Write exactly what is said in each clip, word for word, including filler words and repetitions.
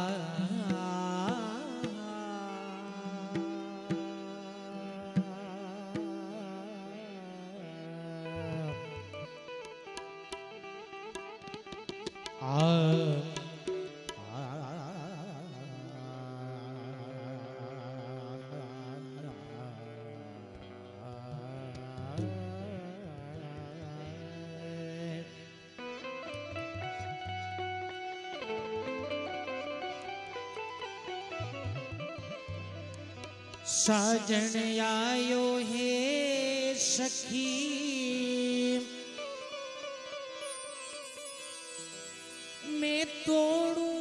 साजन आयो है सखी मैं तोड़ू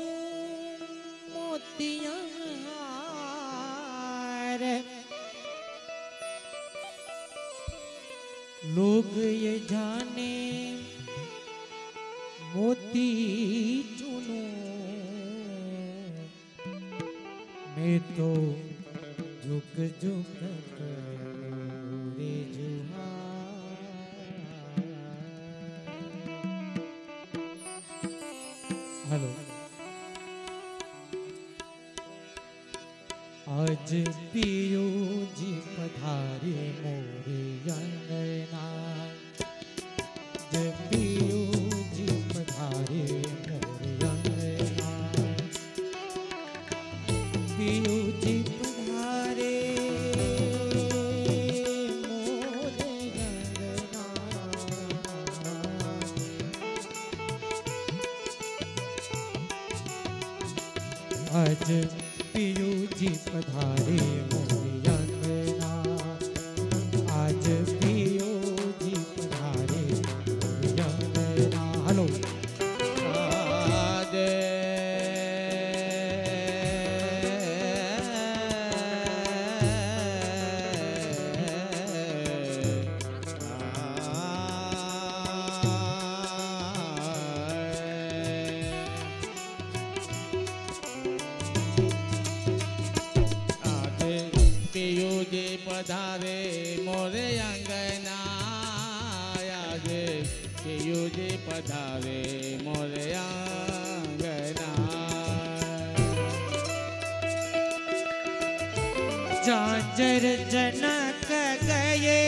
मोतियार लोग ये जाने मोती चुनू मैं तो झुक झुक रे हेलो आज पियो जी पधारे मोरे अंगना जब पियो जी पधारे मोरे अंगना पियो जी आज पियो जी पधारे मोरे अंगना आज पियो जी पधारे मोरे अंगना हेलो आज पधारे मोरे अंगना आज पियो जी पधारे मोरे अंगना झांझर जनक गए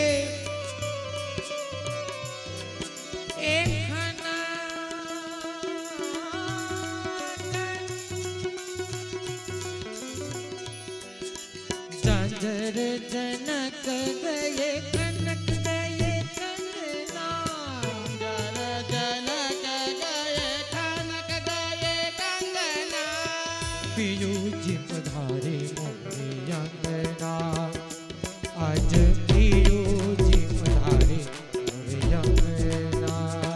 झांझर जनक गए कनक गए कंगना झांझर जनक गए कनक गए कंगना पियो जी पधारे मोरे अंगना आज पियो जी पधारे मोरे अंगना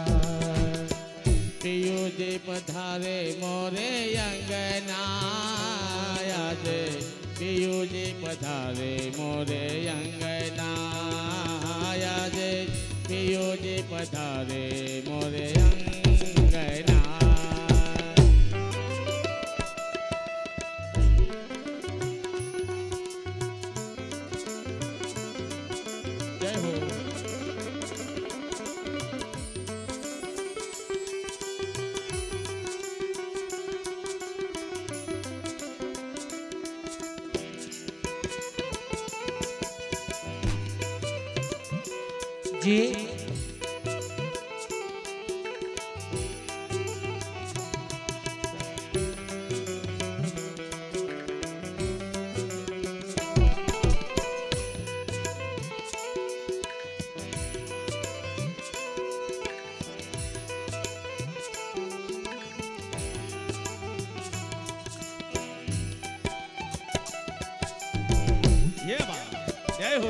पियो जी पधारे मोरे अंगना आज पियो जी पधारे मोरे अंगना आज पियो जी पधारे मोरे अंगना जय हो जी ये बात जय हो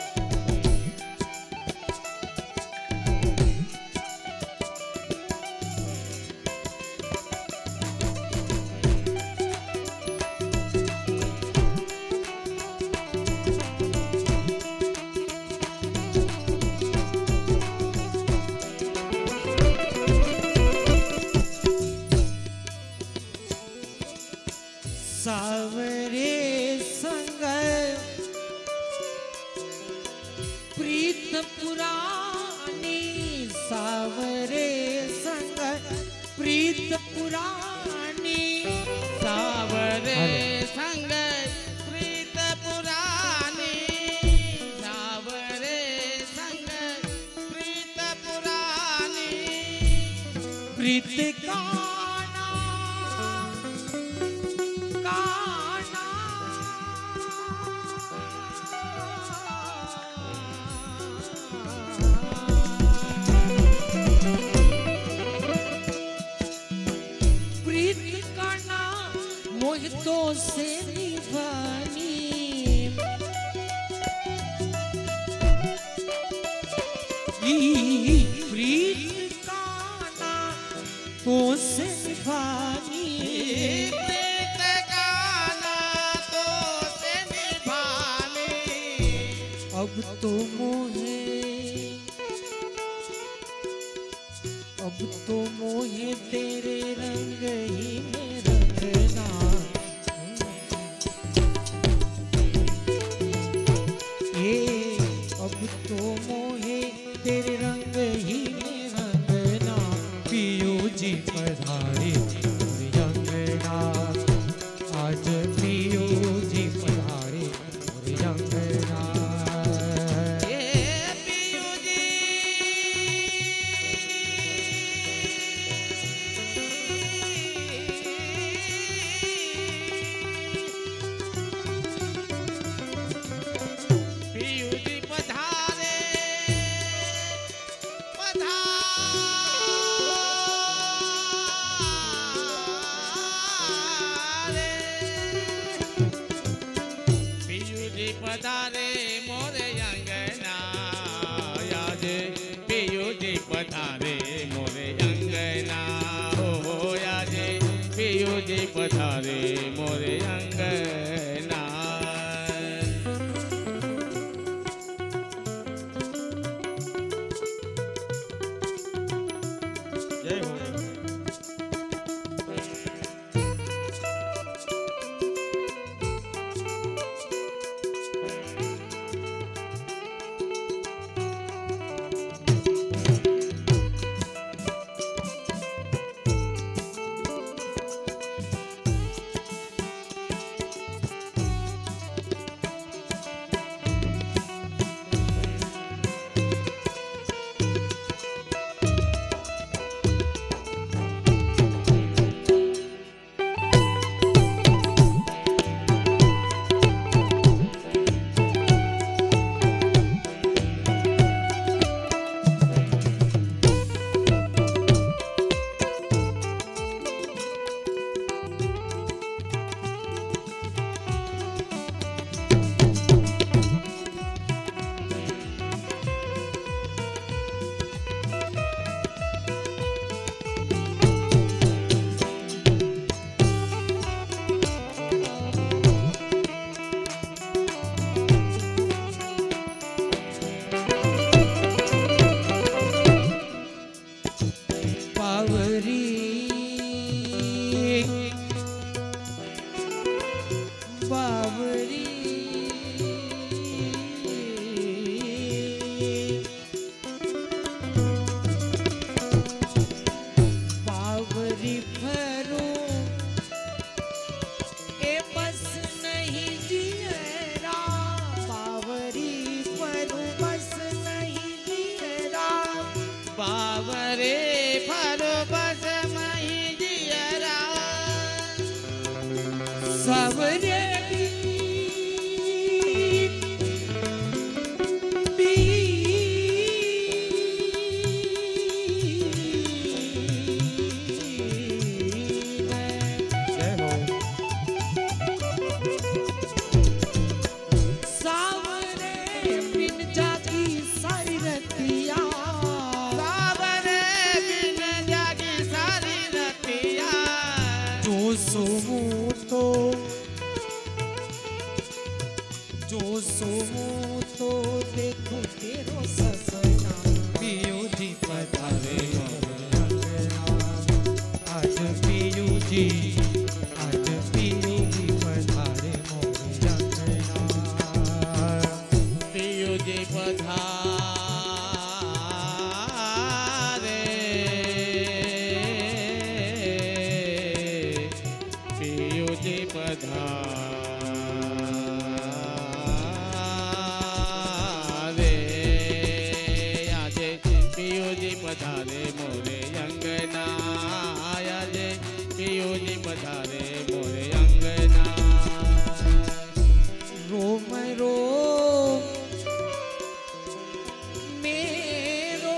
सावरे संग प्रीत पुरानी सावरे संग प्रीत पुरानी साव मोहितों से निभानी प्रीत का नातों से निभानी प्रीत का नातों से निभानी अब तो मोहे अब तो मोहे तेरे रंग ही में रंगना ये अब तो मोहे तेरे रंग ही में रंगना पियो जी पधारे मोरे अंगना आज पियो जी पधारे मोरे अंगना पधारे मोरे अंगना याद पियो जी पधारे मोरे अंगना हो याद पियो जी पधारे मोरे अंगना जय हो सावरे जो सोमो तो देखो तेरो ससना पियो जी पधारे आज पियो जी आज पियो जी पधारे मोरे अंगना पियो जी पधारे पियो जी पधारे पधारे मोरे अंगना आया जे पियो जी पधारे मोरे अंगना रोम रोम मेरो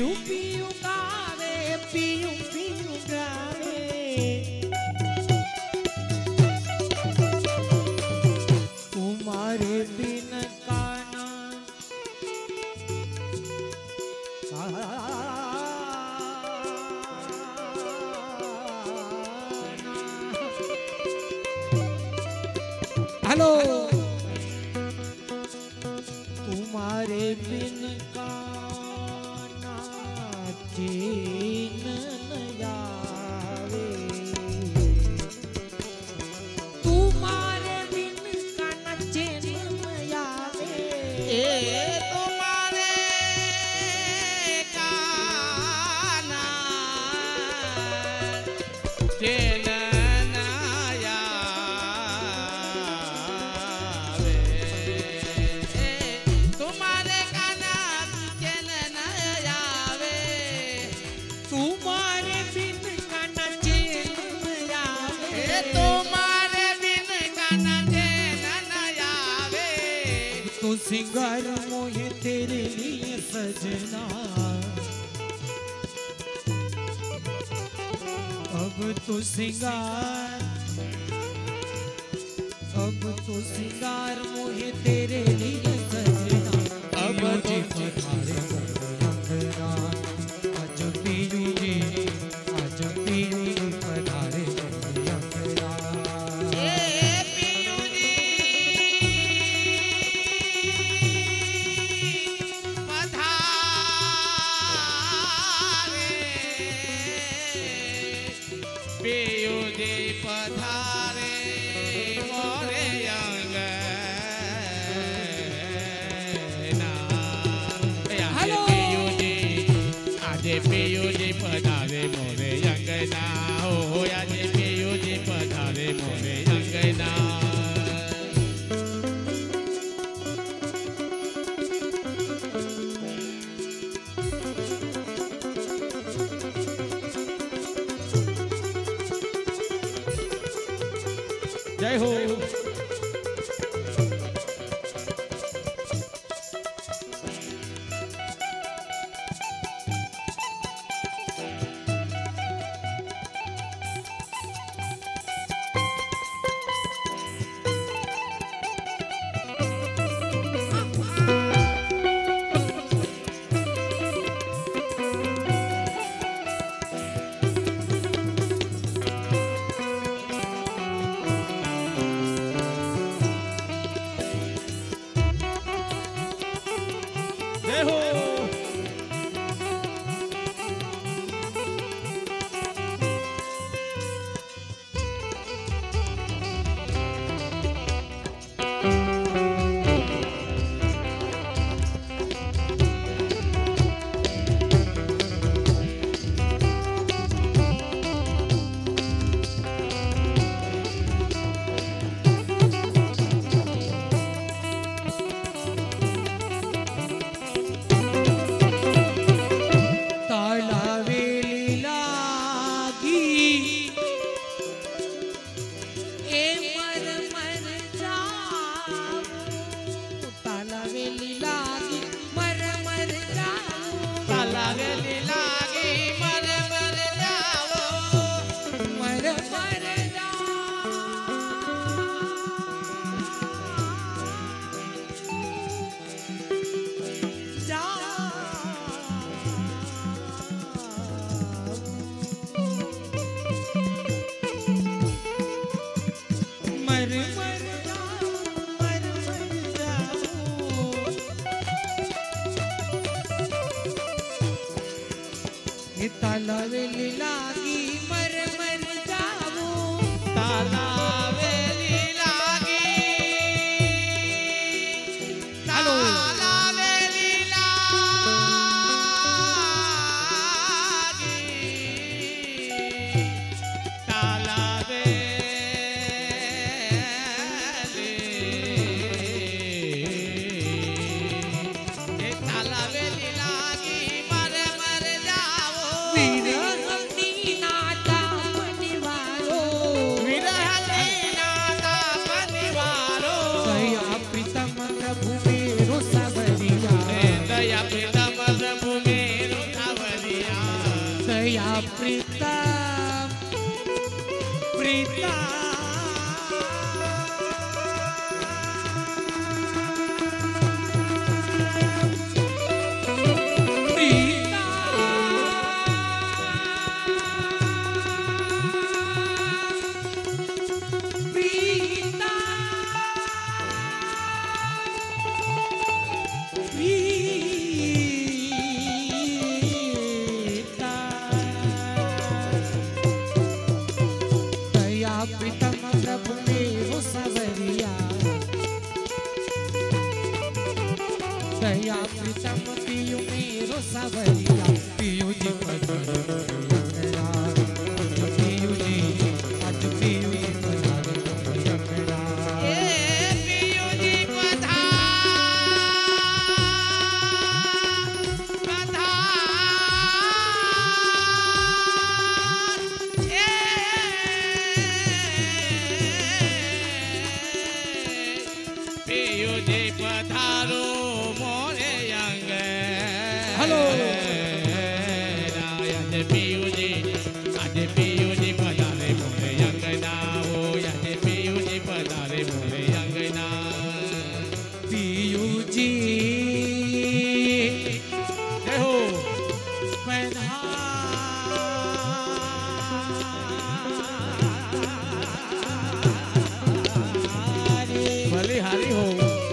पियू पियू गावे पियू पियू गावे तुम्हारे बिन काना हेलो तुम्हारे बिन काना चैन न आवे तुम्हारे बिन काना चैन न आवे ए तुम्हारे काना चैन न आवे तुम्हारे काना चैन न आवे तुम्हारे बिन काना चैन न आवे तुम्हारे बिन काना चैन न आवे तो सिंगार मोहे तेरे लिए सजना अब तो सिंगार अब तो सिंगार मोहे तेरे लिए सजना अब जी पधारे मोरे अंगना आज पियू जी आज पियू जी पधारे मोरे अंगना ए पियू जी पधारे पियू जी पधारे मोरे अंगना हेलो। पियू जी आज पियू जी पधारे मोरे अंगना हो आज पियू जी पधारे मोरे अंगना जय हो जय हो तालावेली लागी ए मर मर जाऊं तालावेली लागी मर मर जाऊं तालावेली लागी मर मर जाओ मर मर मर मर मर मर जाऊं ये तालावेली लागी मर मर जाऊं तालावेली लागी हेलो। तालावेली प्रीतम प्रभु मेरो सब गया प्रीतम पियू मेरो सवरिया पियू जी पधारे मोरे अंगना आज पियू जी आज पियू जी पधारे मोरे अंगना ए पियू जी पधार पधार ए पियू जी पधारो मोरे अंगना हेलो आज पियू जी आज पियू जी पधारे मोरे अंगना हो आज पियू जी पधारे मोरे अंगना पियू जी जय हो पधारे बलिहारी हो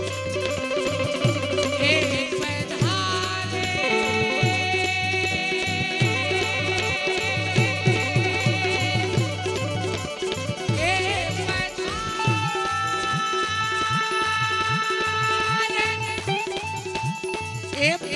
ए पधारे ए पधारे ए